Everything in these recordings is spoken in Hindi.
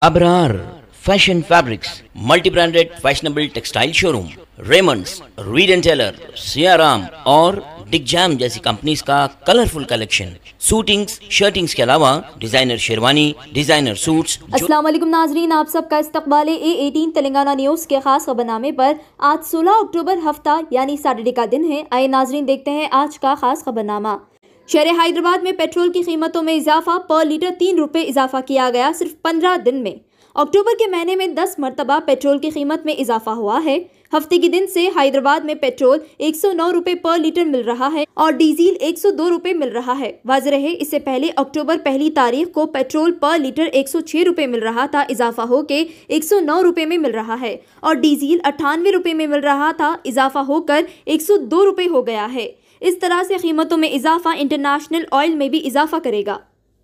Abrar fashion fabrics, multi branded fashionable textile showroom, Raymonds, Reid and Taylor, Siyaram और डिगजैम जैसी कंपनीज का कलरफुल कलेक्शन, सूटिंग्स, शर्टिंग्स के अलावा डिजाइनर शेरवानी, डिजाइनर सूट्स। अस्सलाम वालेकुम नाजरीन, आप सबका इस्तकबाल है A18 तेलंगाना न्यूज के खास खबरनामे पर। आज 16 अक्टूबर हफ्ता यानी सैटरडे का दिन है। आइए नाजरीन देखते हैं आज का खास खबरनामा। शहर हैदराबाद में पेट्रोल की कीमतों में इजाफा, पर लीटर 3 रुपये इजाफा किया गया सिर्फ 15 दिन में। अक्टूबर के महीने में 10 मरतबा पेट्रोल की कीमत में इजाफा हुआ है। हफ्ते के दिन से हैदराबाद में पेट्रोल 109 रुपये पर लीटर मिल रहा है और डीजल 102 रुपये मिल रहा है। वाज़ रहे इससे पहले अक्टूबर 1 तारीख को पेट्रोल पर लीटर 106 रुपये मिल रहा था, इजाफा होकर 109 रुपये में मिल रहा है और डीजल 98 रुपये में मिल रहा था, इजाफा होकर 102 रुपये हो गया है। इस तरह से कीमतों में इजाफा इंटरनेशनल ऑयल में भी इजाफा करेगा।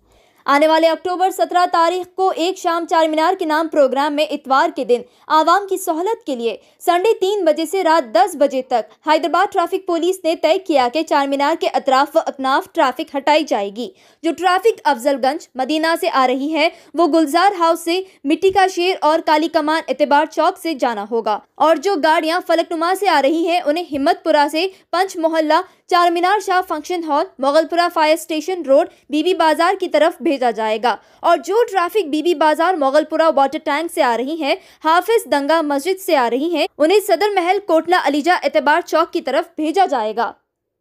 आने वाले अक्टूबर 17 तारीख को एक शाम चार मीनार के नाम प्रोग्राम में इतवार के दिन आवाम की सहूलत के लिए संडे 3 बजे से रात 10 बजे तक हैदराबाद ट्रैफिक पुलिस ने तय किया कि चार मीनार के अतराफ व अकनाफ ट्रैफिक हटाई जाएगी। जो ट्रैफिक अफजलगंज मदीना से आ रही है वो गुलजार हाउस से, मिट्टी का शेर और काली कमान एतबार चौक से जाना होगा और जो गाड़ियां फलकनुमा से आ रही हैं उन्हें हिम्मतपुरा से Panch Mohalla, Char Minar Shah function hall, Mogalpura fire station road, Bibi Bazaar की तरफ भेजा जाएगा और जो ट्रैफिक बीबी बाजार, मोगलपुरा वाटर टैंक से आ रही है, हाफिज दंगा मस्जिद से आ रही है, उन्हें सदर महल, कोटला अलीजा एतबार चौक की तरफ भेजा जाएगा।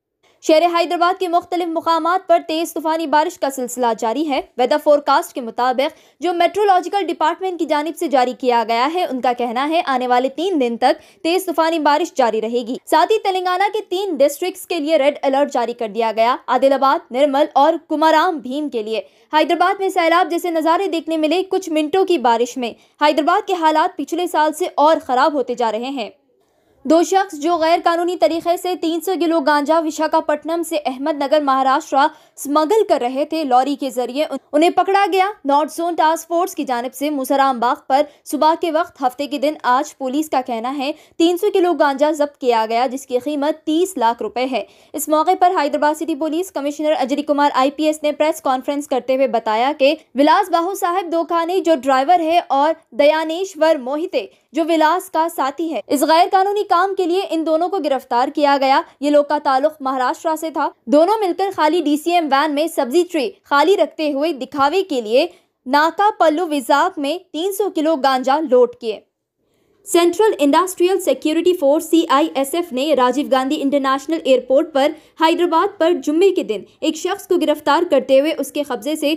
शहर हैदराबाद के मुख्तलिफ मुकामात पर तेज तूफानी बारिश का सिलसिला जारी है। वेदर फोरकास्ट के मुताबिक जो मेट्रोलॉजिकल डिपार्टमेंट की जानिब से जारी किया गया है, उनका कहना है आने वाले 3 दिन तक तेज तूफानी बारिश जारी रहेगी। साथ ही तेलंगाना के 3 डिस्ट्रिक्ट्स के लिए रेड अलर्ट जारी कर दिया गया। आदिलाबाद, निर्मल और कुमाराम भीम के लिए। हैदराबाद में सैलाब जैसे नज़ारे देखने मिले। कुछ मिनटों की बारिश में हैदराबाद के हालात पिछले साल से और खराब होते जा रहे हैं। 2 शख्स जो गैर कानूनी तरीके से 300 किलो गांजा विशाखापट्टनम से अहमदनगर महाराष्ट्र स्मगल कर रहे थे, लॉरी के जरिए उन्हें पकड़ा गया। नॉर्थ जोन टास्क फोर्स की जानिब से मुसराम बाग पर सुबह के वक्त हफ्ते के दिन आज पुलिस का कहना है 300 किलो गांजा जब्त किया गया जिसकी कीमत 30 लाख रुपए है। इस मौके पर Hyderabad city police commissioner Ajay Kumar IPS ने प्रेस कॉन्फ्रेंस करते हुए बताया कि विलास बाहू साहब दोखानी जो ड्राइवर है और दयानेश्वर मोहिते जो विलास का साथी है, इस गैर कानूनी काम के लिए इन दोनों को गिरफ्तार किया गया। ये लोग का ताल्लुक महाराष्ट्र से था। दोनों मिलकर खाली DCM वैन में सब्जी ट्रे खाली रखते हुए दिखावे के लिए नाका पल्लू विजाक में 300 किलो गांजा लोड किए। Central industrial security force CISF ने राजीव गांधी इंटरनेशनल एयरपोर्ट पर हैदराबाद पर जुम्मे के दिन एक शख्स को गिरफ्तार करते हुए उसके कब्जे से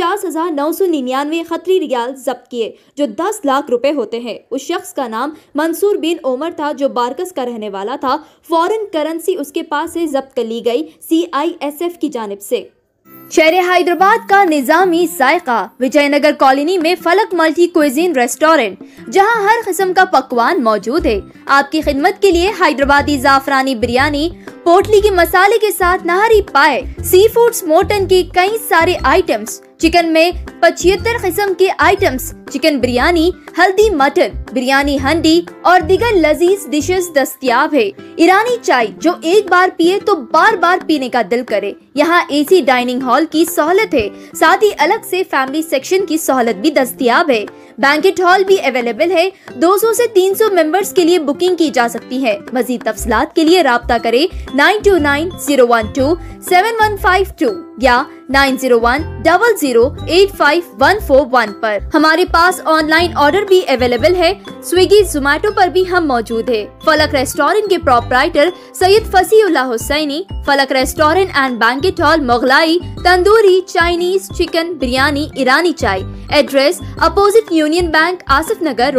49,999 खतरी रियाल जब्त किए जो 10 लाख रुपए होते हैं। उस शख्स का नाम मंसूर बिन ओमर था जो बारकस का रहने वाला था। फॉरेन करेंसी उसके पास से जब्त कर ली गई CISF की जानिब से। शहर हैदराबाद का निजामी जायका विजयनगर कॉलोनी में फलक मल्टी क्विजीन रेस्टोरेंट, जहां हर किस्म का पकवान मौजूद है। आपकी खिदमत के लिए हैदराबादी जाफरानी बिरयानी, पोटली के मसाले के साथ नहरी पाए, सी फूड्स, मोटन के कई सारे आइटम्स, चिकन में 75 किस्म के आइटम्स, चिकन बिरयानी, हल्दी मटन, बिरयानी हंडी और दीगर लजीज डिशेस दस्तयाब है। ईरानी चाय जो एक बार पिए तो बार बार पीने का दिल करे। यहाँ AC डाइनिंग हॉल की सहूलत है, साथ ही अलग से फैमिली सेक्शन की सहूलत भी दस्तयाब है। बैंकेट हॉल भी अवेलेबल है। 200 से 300 मेंबर्स के लिए बुकिंग की जा सकती है। मजीद तफसीलात के लिए राब्ता करें 9290127152 या 9010085141 पर। हमारे पास ऑनलाइन ऑर्डर भी अवेलेबल है। स्विगी, जोमैटो पर भी हम मौजूद है। फलक रेस्टोरेंट के proprietor Syed Fasiullah Hussaini. Falak restaurant and banquet hall, Mughlai, tandoori, Chinese, chicken, biryani, Irani chai. Address opposite Union Bank, Asif Nagar.